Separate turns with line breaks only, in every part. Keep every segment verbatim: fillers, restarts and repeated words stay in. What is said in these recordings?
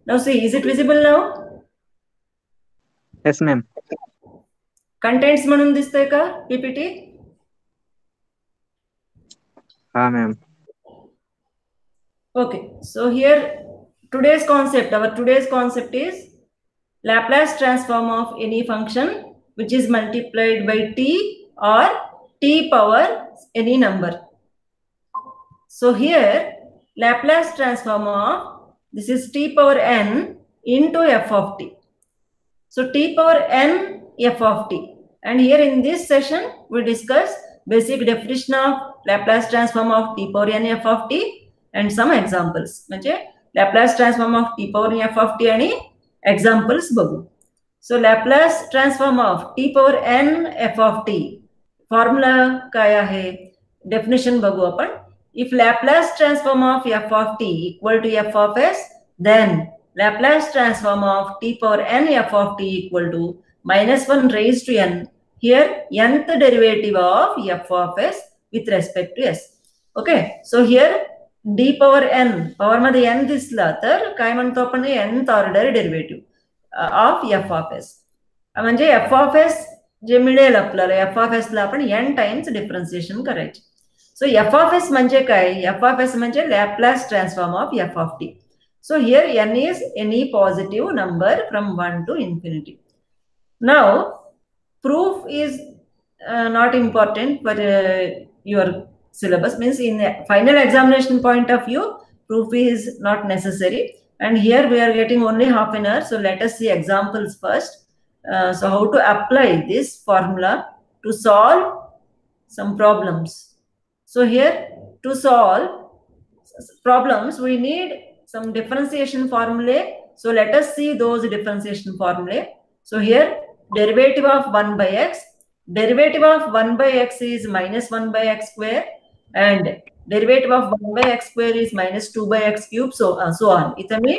Now see, is it visible now?
Yes, ma'am.
Contents म्हणून दिसतंय का PPT?
Ha, ma'am.
Okay, so here today's concept, our today's concept is Laplace transform of any function which is multiplied by t or t power any number. So here Laplace transform of this is t power n into f of t. So t power n f of t, and here in this session we discuss basic definition of Laplace transform of t power n f of t and some examples. म्हणजे Laplace transform of t power n f of t आणि examples बघू. So Laplace transform of t power n f of t formula काय आहे, definition बघू आपण. If Laplace transform of f of t equal to f of s, then Laplace transform of t power n f of t equal to minus one raised to n. Here nth derivative of f of s with respect to s. Okay, so here d power n power मध्ये n दिसला तर काय म्हणतो आपण, nth order derivative of f of s. म्हणजे f of s जे मिळेल आपल्याला, f of s ला आपण n टाइम्स डिफरन्शिएशन करायचे. सो f of s म्हणजे काय, f of s म्हणजे Laplace transform of f of t. So here n is any positive number from one to infinity. Now proof is uh, not important for uh, your syllabus, means in the final examination point of view proof is not necessary, and here we are getting only half an hour. So let us see examples first. Uh, so how to apply this formula to solve some problems. So here to solve problems we need some differentiation formulae. So let us see those differentiation formulae. So here derivative of one by x, derivative of one by x is minus one by x square, and derivative of one by x square is minus two by x cube, so uh, so on. इथे मी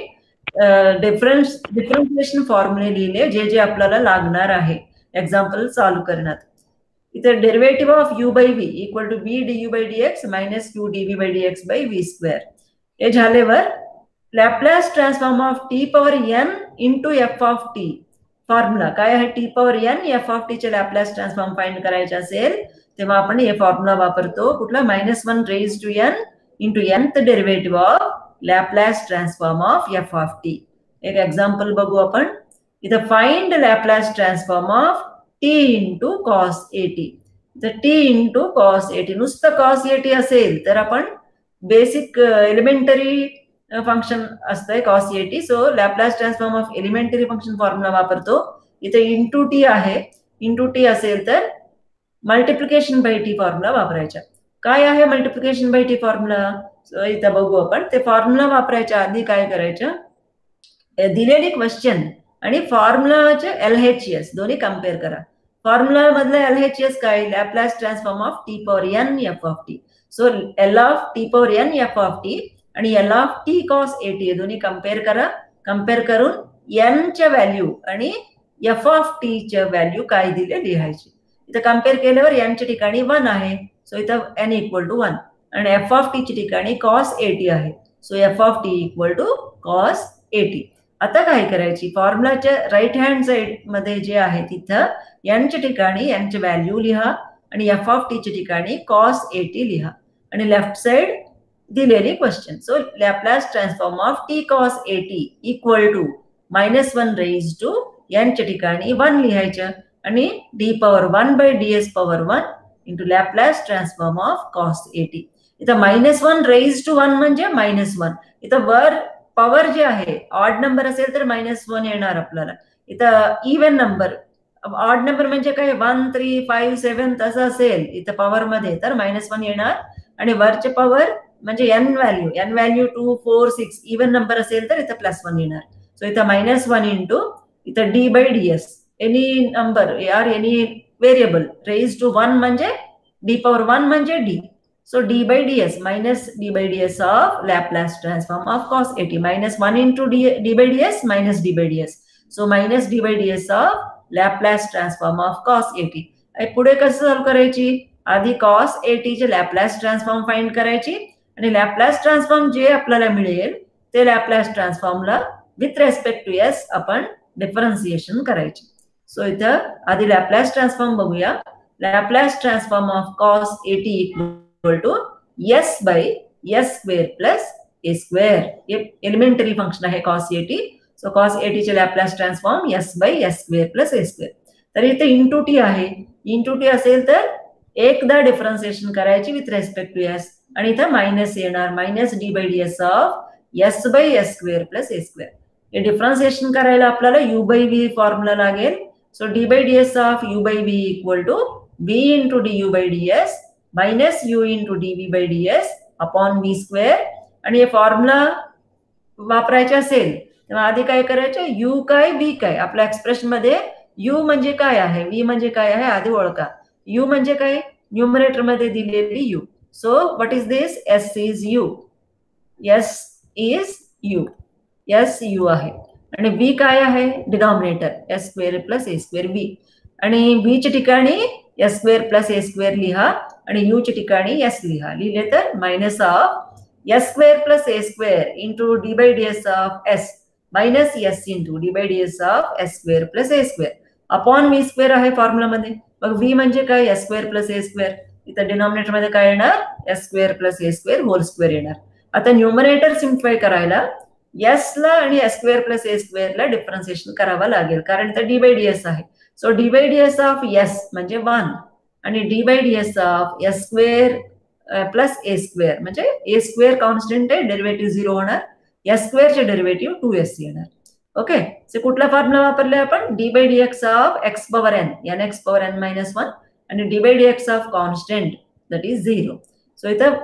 difference differentiation फॉर्म्युले लिहिले जे जे आपल्याला लागणार आहे example solve करण्यात. इथे derivative of u by v equal to v du by dx minus q dv by dx by v square. हे झाल्यावर Laplace transform of t power n into f of t formula काय आहे, t power n f of t चे Laplace transform find करायचे असेल तेव्हा आपण हे फॉर्म्युला वापरतो. कुठला, minus one raise to n into nth derivative of Laplace transform of f of t. एक एक्झाम्पल बघू आपण. इथं find Laplace transform of t into cos at. तर t into cos at, नुसतं cos at असेल तर आपण बेसिक एलिमेंटरी फंक्शन असतंय cos at. So Laplace transform of elementary function formula वापरतो. इथे इंटू टी आहे, इंटू टी असेल तर मल्टिप्लिकेशन बाय टी फॉर्म्युला वापरायचा. काय आहे मल्टिप्लिकेशन बाय टी फॉर्म्युला, इथं बघू आपण. ते फॉर्म्युला वापरायच्या आधी काय करायचं, दिलेली क्वेश्चन आणि फॉर्म्युलाचे एलएचएस दोन्ही कम्पेअर करा. फॉर्म्युला मधलं एलएचएस काय, Laplace transform of t power n f of t. So l of t power n f of t आणि l of t cos at दोन्ही कम्पेअर करा. कम्पेअर करून n च्या व्हॅल्यू आणि f of t च्या value काय दिले लिहायची. इथं कम्पेअर केल्यावर n च्या ठिकाणी वन आहे, सो इथं n इक्वल टू वन, आणि f of t च्या ठिकाणी cos at आहे, so f of t equal to cos at. आता काय करायची, फॉर्म्युलाच्या राईट हँड साइड मध्ये जे आहे तिथं n च्या ठिकाणी n ची व्हॅल्यू लिहा आणि f of t च्या ठिकाणी cos at लिहा, आणि लेफ्ट साइड दिलेली question. So Laplace transform of t cos at equal to minus one raise to n च्या ठिकाणी वन लिहायचं आणि d power one by ds power one into Laplace transform of cos at. इथं minus one raise to one म्हणजे minus one. इथं वर power जे आहे ऑड नंबर असेल तर मायनस वन येणार आपल्याला. इथं इव्हन नंबर, ऑड नंबर म्हणजे काय, वन थ्री फाईव्ह सेव्हन तसं असेल इथं पॉवर मध्ये तर मायनस वन येणार, आणि वरचे पॉवर म्हणजे n value, n value two four six even number असेल तर इथं प्लस वन येणार. सो इथं मायनस वन इंटू इथं d by ds, any number or any variable raise to one म्हणजे डी पॉवर वन म्हणजे d. So d by ds minus d by ds of Laplace transform of cos at, minus one into d, d by ds minus d by ds. So minus d by ds of Laplace transform of cos at. पुढे कसं solve करायची, आधी cos at चे Laplace transform find करायची आणि Laplace transform जे आपल्याला मिळेल ते Laplace transform ला विथ रेस्पेक्ट टू एस आपण डिफरन्सिएशन करायची. सो इथं आधी लॅपलास ट्रान्सफॉर्म बघूया. Laplace transform of cos at equal to s by s square plus a square. Elementary function आहे cos at. So cos at चे Laplace transform s by s square plus a square. तर इथे into t आहे. Into t असेल तर एकदा differentiation करायची with respect to s आणि इथं मायनस येणार. Minus d by d s of s by s square plus a square. हे डिफरन्सिएशन करायला आपल्याला यू बाय व्ही फॉर्म्युला लागेल. So d by d s of u by v equal to v into d u by d s minus u into d v by d s upon v square. आणि हे formula वापरायचे असेल तेव्हा आधी काय करायचं, you काय V काय. आपल्या एक्सप्रेशन मध्ये यू म्हणजे काय आहे, व्ही म्हणजे काय आहे आधी ओळखा. यू म्हणजे काय, न्यूमरेटर मध्ये दिलेली u. So what is this, s is u. S is u. S u आहे. आणि व्ही काय आहे, denominator s square plus a square v. आणि व्ही च्या ठिकाणी s square plus a square लिहा आणि यू च्या ठिकाणी एस लिहा. लिहिले तर minus of s square plus a square into d by d s of s minus s into d by d s of s square plus a square upon v square आहे formula मध्ये. मग v म्हणजे काय, s square plus a square. इथं denominator मध्ये काय येणार, s square plus a square whole square येणार. आता न्यूमरेटर सिम्प्लिफाय करायला एस ला आणि s square plus a square ला डिफरन्सिएशन करावं लागेल कारण इथं डी बाय डी एस आहे. So d by d s of s म्हणजे वन आणि d by d s of s square plus a square म्हणजे ए स्क्वेअर कॉन्स्टंट आहे, डेरिव्हेटिव्ह झिरो होणार. एस स्क्वेअरचे डेरिव्हेटिव्ह टू एस येणार. Okay. So कुठला formula वापरलाय आपण, d by d x of x power n n x power n minus one आणि d by d x of constant that is zero. So इथं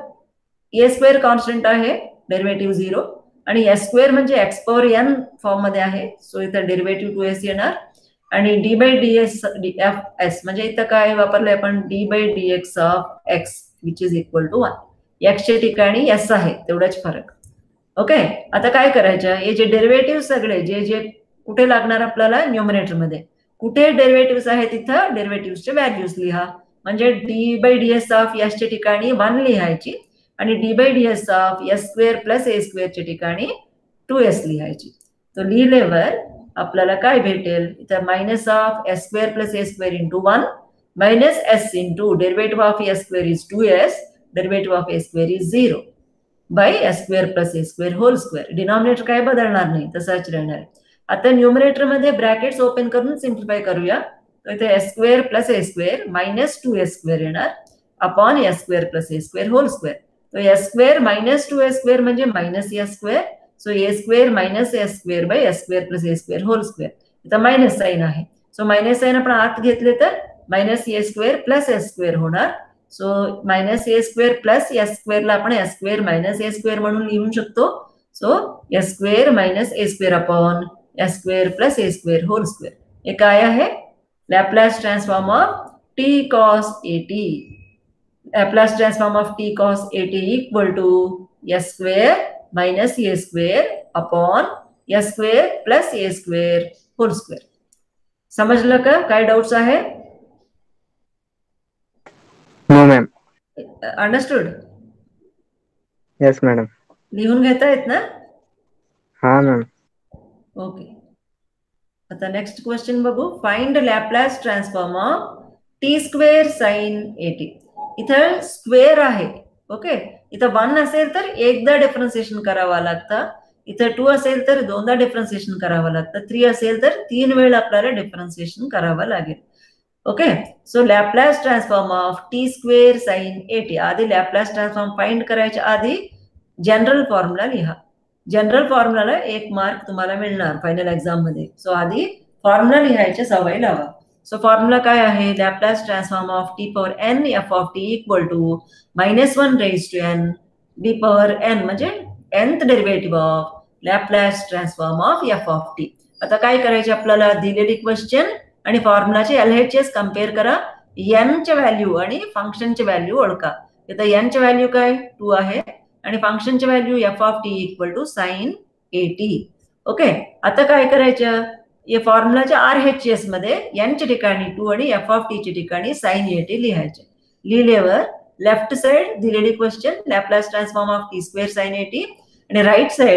a square constant आहे, derivative zero आणि s square म्हणजे x power n form मध्ये आहे. So इथं derivative two s येणार. आणि d by d s d f s म्हणजे इथं काय वापरलंय आपण, d by d x of x which is equal to one. एक्सच्या ठिकाणी एस आहे तेवढाच फरक. ओके. आता काय करायचं, हे जे डेरिव्हेटिव्ह सगळे जे जे कुठे लागणार आपल्याला, न्यूमरेटर मध्ये कुठे डेरिव्हेटिव्ह आहे तिथं डेरिव्हेटिव्हचे व्हॅल्यूज लिहा. म्हणजे d by d s of एसच्या ठिकाणी वन लिहायची आणि d by d s of s square plus a स्क्वेअरच्या ठिकाणी टू एस लिहायची. तो लिहिल्यावर आपल्याला काय भेटेल, इथं minus of s square plus a square into one minus s into derivative of s square is two s derivative of a square is zero by s square plus a square whole square. Denominator काय बदलणार नाही, तसाच राहणार. आता numerator मध्ये brackets open करून simplify करूया. तर इथे s square plus a square minus two s square येणार upon s square plus a square whole square. तो s square minus two s square म्हणजे minus s square. So a square minus s square by s square plus a square whole square. इथं minus sign आहे. So minus sign आपण आत घेतले तर minus a square plus s square होणार. So minus a square plus s square ला आपण s square minus a square म्हणून लिहू शकतो. So s square minus a square upon s square plus a square whole square. हे काय आहे, Laplace transform of t cos at. Laplace transform of t cos at equal to s square minus a square upon s square plus a square whole square. समजलं का, काय doubts आहे?
No ma'am.
Understood?
Yes madam.
लिहून घेता येत ना?
हा ma'am.
Okay. आता नेक्स्ट क्वेश्चन बघू. Find Laplace transform of t square sine at. इथं स्क्वेअर आहे. ओके. इथं वन असेल तर एकदा डिफरन्सिएशन करावं लागतं. इथं टू असेल तर दोनदा डिफरन्सिएशन करावं लागतं. थ्री असेल तर तीन वेळा आपल्याला डिफरन्सिएशन करावं लागेल. Okay. So Laplace transform of t square sine at. आधी लॅपलास ट्रान्सफॉर्म फाइंड करायच्या आधी जनरल फॉर्म्युला लिहा. जनरल फॉर्म्युला एक मार्क तुम्हाला मिळणार फायनल एक्झाम मध्ये. सो आधी फॉर्म्युला लिहायची सवय लावा. सो फॉर्म्युला काय आहे, Laplace transform of t power n f of t equal to minus one raise to n d power n म्हणजे nth derivative of Laplace transform of f of T. आता काय करायचे आपल्याला, दिलेली क्वेश्चन आणि फॉर्म्युलाचे एल एच एस कम्पेअर करा. N चे व्हॅल्यू आणि फंक्शनचे व्हॅल्यू ओळखा. इथं एन चे व्हॅल्यू काय टू आहे आणि फंक्शनचे value f of t equal to sine at. Okay. आता काय करायचं, या फॉर्म्युलाच्या आर एच एस मध्ये एन च्या ठिकाणी टू आणि एफ ऑफ टी च्या ठिकाणी साइन एटी लिहायचे. लिहिल्यावर लेफ्ट साइड दिलेली question Laplace transform of t square sine at आणि राईट साइड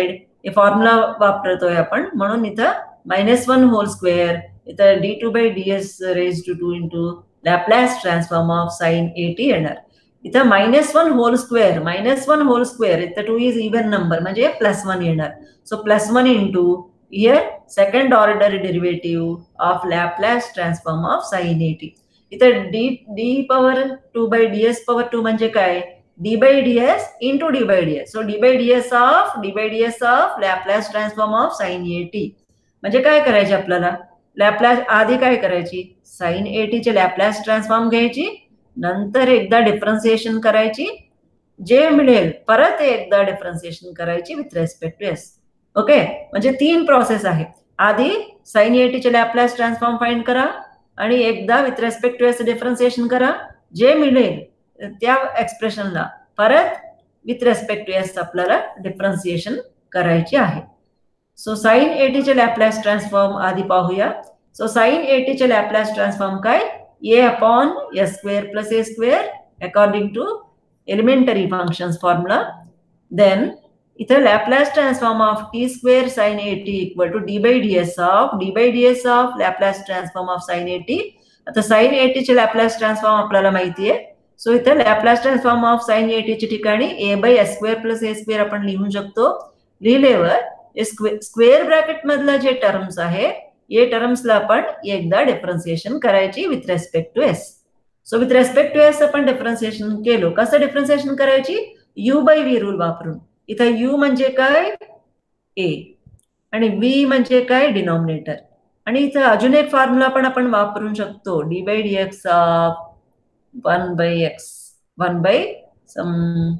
हे फॉर्म्युला वापरतोय आपण, म्हणून इथं मायनस वन होल स्क्वेअर, इथं d two by d s raise to two into Laplace transform of sine at येणार. इथं minus one whole square, minus one whole square, इथं टू इज इव्हन नंबर म्हणजे प्लस वन येणार. So plus one into here second order derivative of Laplace transform of sine at. इथं d d power two by d s power two म्हणजे काय, d by d s into d by d s. So d by d s of d by d s of Laplace transform of sine at. म्हणजे काय करायचे आपल्याला, Laplace आधी काय करायची, sign एटीचे लॅपलास ट्रान्सफॉर्म घ्यायची, नंतर एकदा डिफरन्सिएशन करायची, जे मिळेल परत एकदा डिफरन्सिएशन करायची with respect to s. Okay, म्हणजे तीन प्रोसेस आहे. आधी साइन एटीचे लॅपलास ट्रान्सफॉर्म फाइंड करा आणि एकदा with respect to s differentiation करा, जे मिळेल त्या एक्सप्रेशनला परत विथ रेस्पेक्ट टू एस आपल्याला डिफरन्सिएशन करायची आहे. सो साइन एटीचे लॅपलास ट्रान्सफॉर्म आधी पाहूया. सो साइन एटीचे लॅपलास ट्रान्सफॉर्म काय, a upon s square plus a square according to elementary functions formula. Then इथं Laplace transform of t square sine at equal to d by d s of d by d s of Laplace transform of sine at. आता sine एटीचे Laplace transform आपल्याला माहिती आहे. So इथं Laplace transform of sine एटीच्या ठिकाणी a by s square plus a square आपण लिहू शकतो. लिहिल्यावर स्क्वेअर ब्रॅकेट मधला जे टर्म्स आहे या टर्म्सला आपण एकदा डिफरन्सिएशन करायची with respect to s. So with respect to s आपण डिफरन्सिएशन केलो. कसं डिफरन्सिएशन करायची, यू बाय व्ही रूल वापरून. इथं यू म्हणजे काय, ए, आणि व्ही म्हणजे काय, डिनॉमिनेटर. आणि इथं अजून एक फॉर्म्युला पण आपण वापरू शकतो, d by d x of one by x, one by some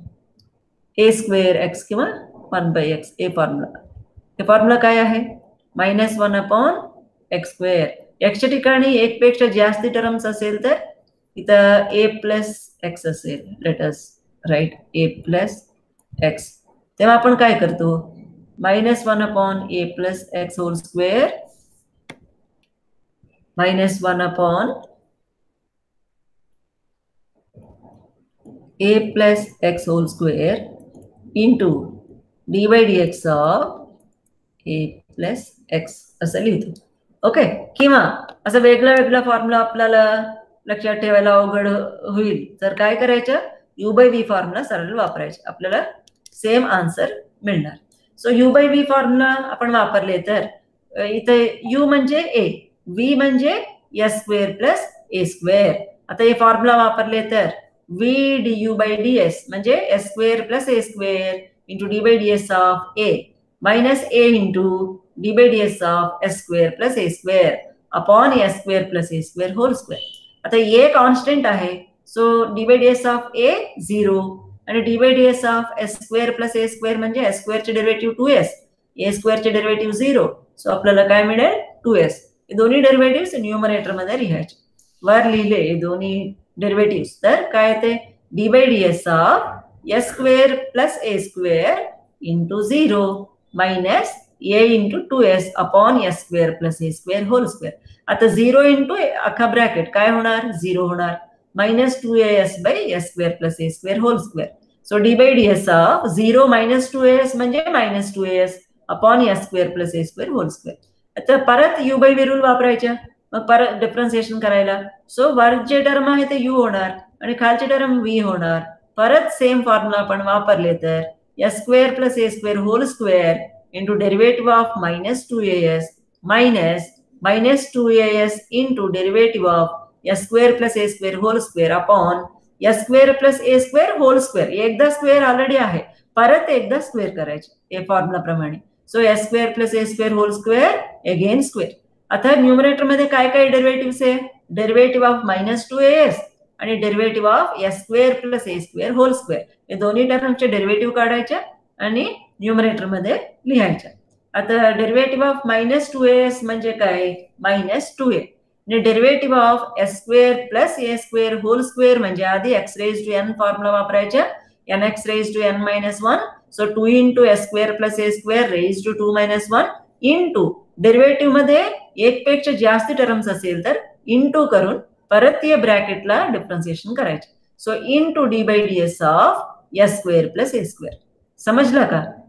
a square x किंवा one by x, a formula. हे फॉर्म्युला काय आहे, minus one upon x square. एक्सच्या ठिकाणी एक पेक्षा जास्ती टर्म्स असेल तर इथं ए प्लस एक्स असेल. Let us write a plus x. तेव्हा आपण काय करतो, minus one upon a plus x whole square minus one upon a plus x whole square into d by d x of a plus x असं लिहितो. Okay, किंवा असं वेगळा वेगळा फॉर्म्युला आपल्याला लक्षात ठेवायला अवघड होईल तर काय करायचं, यू बाय व्ही फॉर्म्युला सरळ वापरायचं, आपल्याला सेम आन्सर मिळणार. So u by v formula आपण वापरले तर इथे यू म्हणजे ए, व्ही म्हणजे s square plus a square. आता हे फॉर्म्युला वापरले तर v d u by d s म्हणजे s square plus a square into d by d s of a minus a into d by d s of s square plus a square upon s square plus a square whole square. आता a constant आहे, so d by d s of a zero आणि d by d s of s square plus a square म्हणजे s स्क्वेअरचे derivative two s, a स्क्वेअरचे derivative zero. So आपल्याला काय मिळेल, to S. हे दोन्ही डेरिव्हेटिव्ह न्यूमरेटर मध्ये लिहायचे. वर लिहिले दोन्ही डेरिव्हेटिव्ह तर काय ते, d by d s of s square plus a square into zero minus a into two s upon s square plus a square whole square. आता झिरो इंटू अख्खा ब्रॅकेट काय होणार, झिरो होणार, minus two a s by s square plus a square whole square. So d by d s of zero minus two a s म्हणजे minus two a s upon s square plus a square whole square. आता परत you by V rule वापरायच्या, मग परत differentiation करायला. So वर जे term आहे ते यू होणार आणि खालचे टर्म व्ही होणार. परत सेम फॉर्म्युला आपण वापरले तर s square plus a square whole square into derivative of minus two a s minus minus two a s into derivative of s square plus a square whole square upon s square plus a square whole square. एकदा square already आहे, परत एकदा square करायचे a formula प्रमाणे. So s square plus a square whole square again square. आता numerator मध्ये काय काय डेरिव्हेटिव्ह आहे, derivative of minus two a s आणि derivative of s square plus a square whole square. हे दोन्ही टर्मचे डेरिव्हेटिव्ह काढायचे आणि न्यूमरेटर मध्ये लिहायच्या. आता derivative of minus two a s म्हणजे काय, minus two a. Derivative of s square plus a square whole square म्हणजे आधी x raise to n formula वापरायच्या, n x raise to n minus one. So two into s square plus a square raise to two minus one into derivative मध्ये एक पेक्षा जास्त terms असेल तर into करून परत या ब्रॅकेटला डिफरन्सिएशन करायचे. So into d by d s of s square plus a square. समजलं का?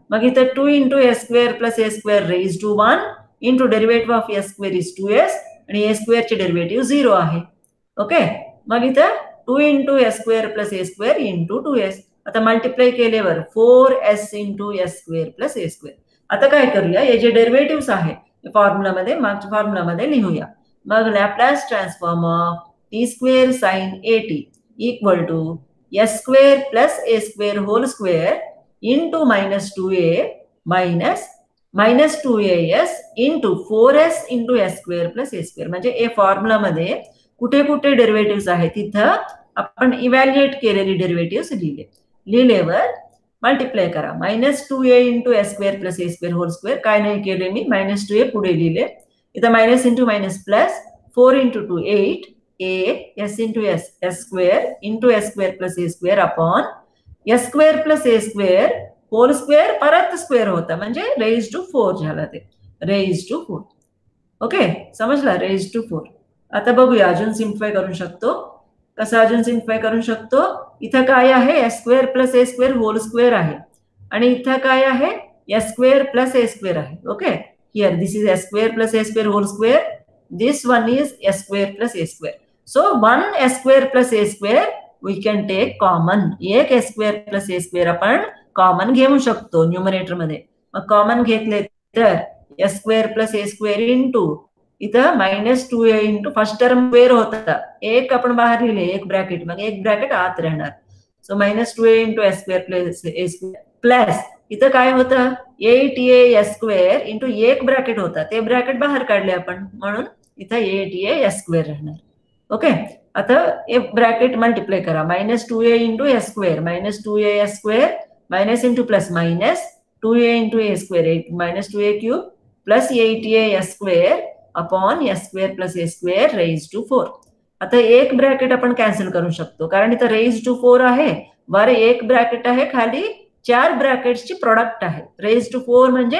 मग इथं two into s square plus a square raise to one into derivative of s square is two s आणि a स्क्वेअरचे derivative zero आहे. Okay, मग इथं two into s square plus a square into two s. आता multiply केल्यावर four s into s square plus a square. आता काय करूया, हे जे डेरिव्हेटिव्ह आहे फॉर्म्युलामध्ये मागच्या फॉर्म्युलामध्ये लिहूया. मग Laplace transform of t square sine a t equal to s square plus a square whole square into minus two a minus minus two a s into four s into s square plus a square. म्हणजे a फॉर्म्युलामध्ये कुठे कुठे derivative आहे तिथं आपण evaluate केलेली derivative लिहिले. लिहिल्यावर multiply करा. Minus two a into s square plus a square whole square काय नाही केले मी, मायनस टू ए पुढे लिहिले. इथं minus into minus plus four into two eight a s into s s square into s square plus a square upon s square plus a square whole square परत square होता म्हणजे raise to four झाला, ते raise to four. Okay, समजला, raise to four. आता बघूया अजून simplify करू शकतो. कसं अजून सिम्प्लिफाय करू शकतो, इथं काय आहे s square plus a square whole square आहे आणि इथं काय आहे s square plus a square आहे. Okay, here this is s square plus a square whole square, this one is s square plus a square. So one s square plus a square we can take common. एक s square plus a square आपण common घेऊ शकतो numerator मध्ये. मग common घेतले तर s square plus a square into इथं minus two a into first term square होता, एक आपण बाहेर लिहिले एक ब्रॅकेट, मग एक ब्रॅकेट आत राहणार. So minus two a into s square plus a square plus इथं काय होतं eight a s square into एक ब्रॅकेट होता, ते ब्रॅकेट बाहेर काढले आपण म्हणून इथं एट ए एस स्क्वेअर राहणार. ओके, आता एक ब्रॅकेट मल्टिप्लाय करा. Minus two a into s square minus two a s square minus into plus minus two a into a square eight minus two a cube plus eight a s square upon s square plus a square raise to four. आता एक bracket आपण cancel करू शकतो कारण इथं raise to four आहे, वर एक ब्रॅकेट आहे, खाली चार ब्रॅकेट्सची प्रोडक्ट आहे. रेज टू फोर म्हणजे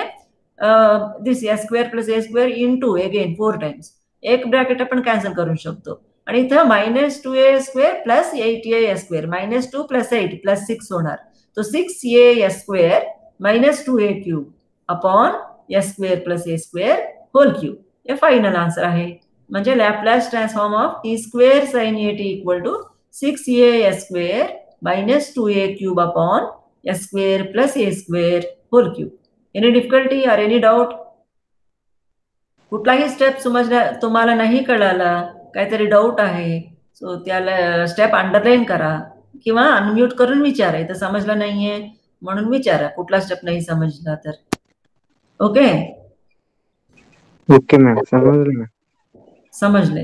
this s square plus a square into again four times. एक ब्रॅकेट आपण कॅन्सल करू शकतो आणि इथं minus two a square plus eight a s square minus two plus eight plus six होणार. तो six a s square minus two a cube upon s square plus a square whole cube. हे final answer आहे. म्हणजे Laplace transform of t square sine a t equal to six a s square minus two a cube upon s square plus a square whole cube. Any difficulty और any doubt? कुठलाही step समजला तुम्हाला नाही कळाला, काहीतरी doubt आहे, so त्याला step underline करा किंवा अनम्यूट करून विचारा. इथं समजलं नाहीये म्हणून विचारा कुठला स्टेप नाही समजला तर. ओके
ओके मॅम, समजलं मॅम.
समजले.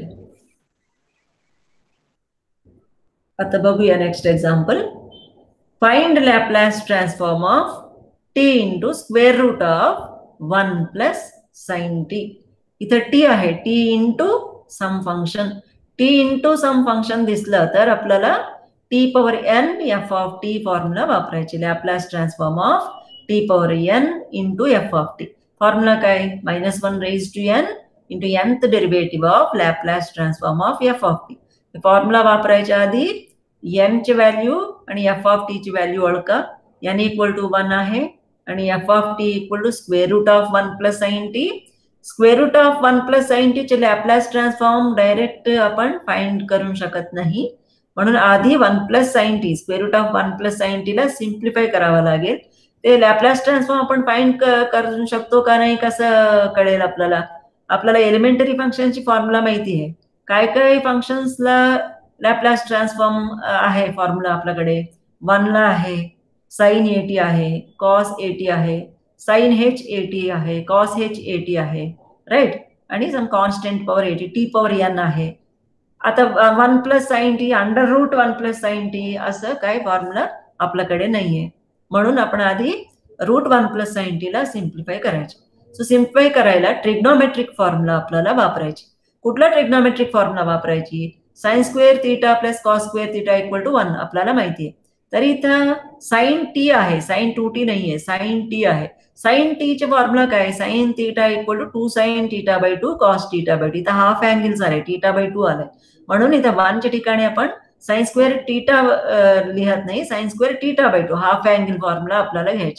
आता बघूया next example. Find Laplace transform of t into square root of one plus sine t. इथं टी आहे, t into some function. T into some function दिसलं तर आपल्याला t power n f of t formula वापरायची. Laplace transform of t power n into f of t. Formula काय, minus one raise to n into nth derivative of Laplace transform of f of t. Formula वापरायच्या आधी n ची value आणि f of t ची value ओळखा. N equal to one आहे आणि f of t equal to square root of one plus sine t. Square root of one plus sine t चे Laplace transform direct आपण find करू शकत नाही, म्हणून आधी one plus sine t square root of one plus sine t ला simplify करावं लागेल. ते लॅपलास ट्रान्सफॉर्म आपण फाइंड करू शकतो का नाही कसं कळेल आपल्याला. आपल्याला एलिमेंटरी फंक्शनची फॉर्म्युला माहिती आहे. काय काय फंक्शन्सला लॅपलास ट्रान्सफॉर्म आहे फॉर्म्युला आपल्याकडे. वनला आहे, साइन ए टी आहे, कॉस ए टी आहे, साइन हेच ए टी आहे, कॉस हेच ए टी आहे, राईट. आणि some constant power a t, t power n आहे. आता one plus sine t under root one plus sine t असं काय फॉर्म्युला आपल्याकडे नाहीये, म्हणून आपण आधी root one plus sine t ला सिम्प्लिफाय करायचे. सो सिम्प्लिफाय करायला ट्रिग्नोमेट्रिक फॉर्म्युला आपल्याला वापरायची. कुठला ट्रिग्नोमेट्रिक फॉर्म्युला वापरायची, sine square theta plus cos square theta equal to one आपल्याला माहिती आहे. तर इथं साइन टी आहे, साइन टू टी नाहीये, साइन टी आहे. साइन टी चे फॉर्म्युला काय, sine theta equal to two sine theta by two cos theta by two. इथं हाफ अँगल झालाय, थीटा बाय टू आलाय, म्हणून इथं वनच्या ठिकाणी आपण साइन स्क्वेअर थीटा लिहत नाही, sine square theta by two half angle formula आपल्याला घ्यायचे.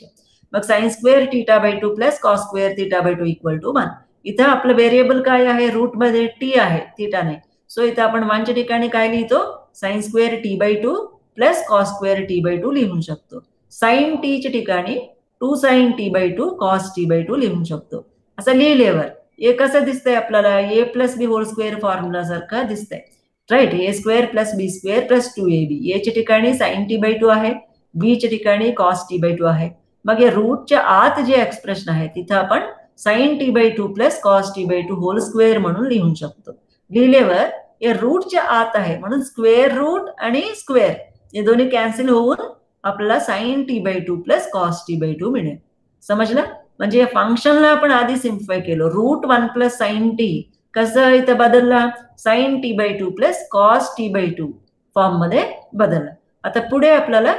मग sine square theta by two plus cos square theta by two equal to one. इथं आपलं व्हेरिएबल काय आहे, रूट मध्ये टी आहे, थिटा नाही. सो इथं आपण वनच्या ठिकाणी काय लिहितो, sine square t by two plus cos square t by two लिहू शकतो. साइन टीच्या ठिकाणी two sine t by two cos t by two लिहू शकतो. असं लिहिल्यावर हे कसं दिसतंय आपल्याला, a plus b whole square formula सारखं दिसतंय, right. A square plus b square plus two a b. एच्या ठिकाणी साइन टी बाय टू आहे, बीच्या ठिकाणी कॉस टी बाय टू आहे. मग या रूटच्या आत जे एक्सप्रेशन आहे तिथं आपण sine t by two plus cos t by two whole square म्हणून लिहू शकतो. लिहिल्यावर या रूटच्या आत आहे म्हणून स्क्वेअर रूट आणि स्क्वेअर हे दोन्ही कॅन्सल होऊन आपल्याला sine t by two plus cos t by two मिळेल. समजलं? म्हणजे या फंक्शनला आपण आधी सिम्प्लिफाय केलं. Root one plus sine t कसं इथं बदलला, sine t by two plus cos t by two form मध्ये बदलला. आता पुढे आपल्याला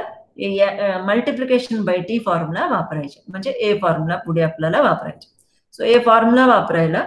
मल्टिप्लिकेशन बाय टी फॉर्म्युला वापरायचे, म्हणजे ए फॉर्म्युला पुढे आपल्याला वापरायचे. सो ए फॉर्म्युला वापरायला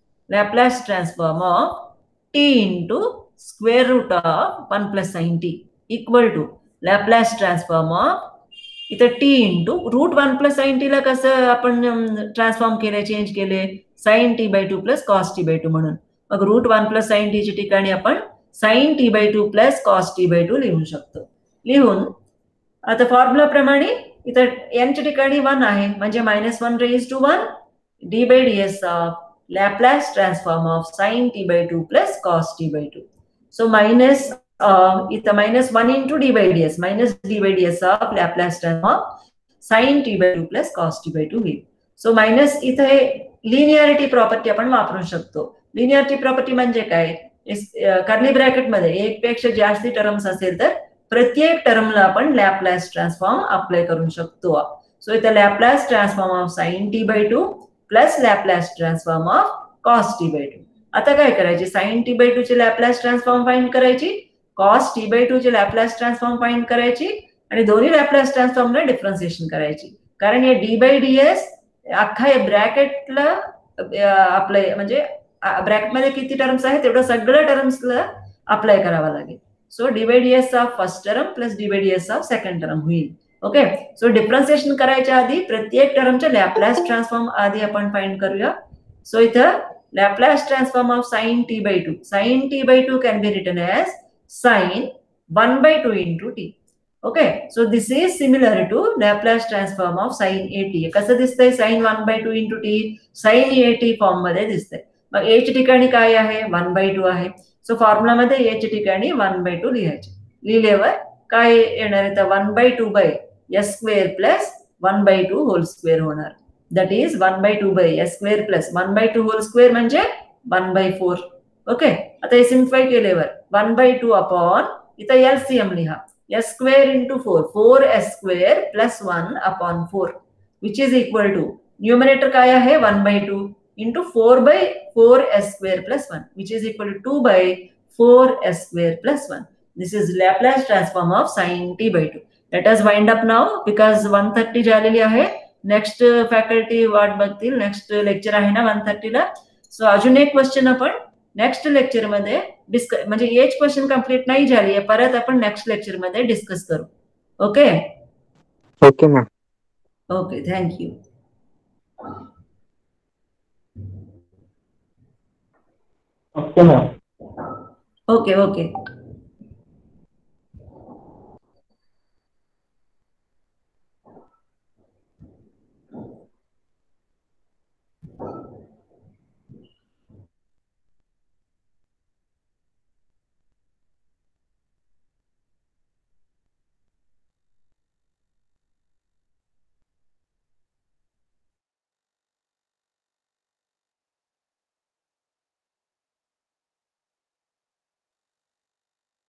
Laplace transform of t into square root of one plus sine t equal to Laplace transform of इथं t into root one plus sine टीला कसं आपण ट्रान्सफॉर्म केले, चेंज केले, sine t by two plus cos t by two म्हणून. मग root one plus sine टीच्या ठिकाणी आपण sine t by two plus cos t by two लिहू शकतो. लिहून आता फॉर्म्युला प्रमाणे इथं एनच्या ठिकाणी वन आहे म्हणजे minus one raise to one d by d s of Laplace transform of sine t by two plus cos t by two. So minus इथं minus one into d by d s minus d by d s of Laplace transform of sine t by two plus cos t by two होईल. So minus इथं हे linearity property आपण वापरू शकतो. Linearity property म्हणजे काय, curly bracket मध्ये एक पेक्षा जास्ती टर्म्स असेल तर प्रत्येक टर्मला आपण लॅपलास ट्रान्सफॉर्म अप्लाय करू शकतो. सो इथं Laplace transform of sine t by two plus Laplace transform of cos t by two. आता काय करायचे, साइन टी बाय टू ची लॅपलास ट्रान्सफॉर्म फाइंड करायची, कॉस टी बाय टू ची लॅपलास ट्रान्सफॉर्म फाइंड करायची आणि दोन्ही लॅपलास ट्रान्सफॉर्मला डिफरन्सिएशन करायची. कारण हे डी बाय डी एस अख्खा या ब्रॅकेटला आपलं म्हणजे ब्रॅकेटमध्ये किती टर्म्स आहेत तेवढं सगळ्या टर्म्सला अप्लाय करावं लागेल. So d by d s of first term plus d by d s of second term होईल. ओके. सो डिफरन्सिएशन करायच्या आधी प्रत्येक टर्मच्या लॅपलास ट्रान्सफॉर्म आधी आपण फाइंड करूया. सो इथं Laplace transform of sine t by two, sine t by two can be written as sine one by two into t. Okay. So this is similar to Laplace transform of sine a t. कसं दिसतंय, sine one by two into t sine a t form मध्ये दिसतंय. मग a च्या ठिकाणी काय आहे, one by two आहे. सो फॉर्म्युला मध्ये ए च्या ठिकाणी वन बाय टू लिहायचे. लिहिल्यावर काय येणार आहे, तर one by two by s square plus one by two whole square होणार. That is one by two by s square plus one by two whole square म्हणजे वन बाय फोर. ओके. आता हे सिम्प्लिफाय केल्यावर one by two upon इथं LCM लिहा, s square into four, four s square plus one upon four which is equal to numerator काय आहे one by two into four by four s square plus one which is equal to two by four s square plus one. This is Laplace transform of sine t by two. Let us wind up now because one thirty झालेली आहे. Next faculty वाट बघतील, next lecture आहे ना one थर्टीला. So अजून एक question आपण next lecture मध्ये डिस्कस, म्हणजे एच क्वेश्चन कंप्लीट नाही झाली आहे, परत आपण नेक्स्ट लेक्चर मध्ये डिस्कस करू. Okay
okay ma'am.
Okay, thank you.
Okay ma'am.
Okay okay.